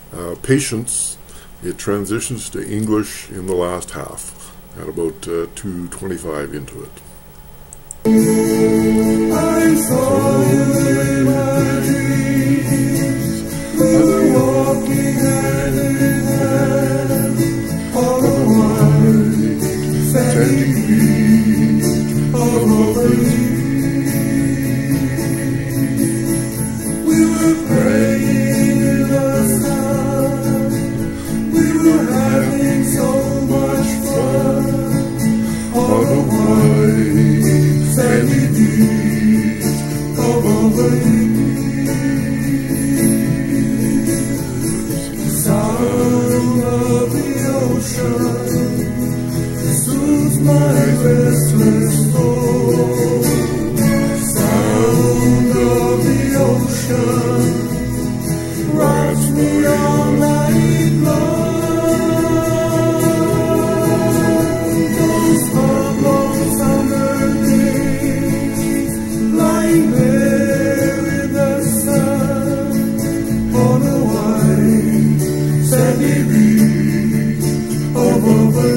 Patience, it transitions to English in the last half, at about 2:25 into it. I saw you in my dreams. We were walking hand in hand on a white sandy beach above the We were praying in the sun. We were having so much fun on a white sandy beach above the sound of the ocean soothes my restless soul. Sound of the ocean wraps me all night long. Those long summer days, lying there in the sun on a white sandy beach above the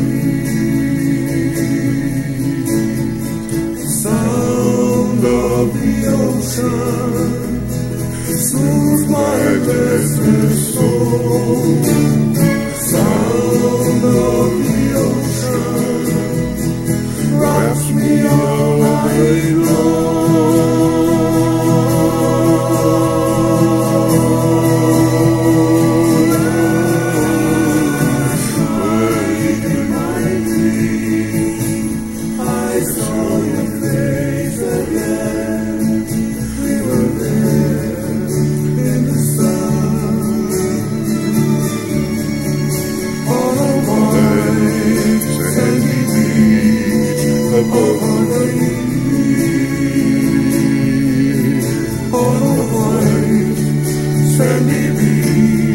sound of the ocean soothes my restless soul. Sound of the ocean wraps me all night long. Late in my dream, I saw your face again. We were there in the sun on a white sandy beach above the on a white sandy beach.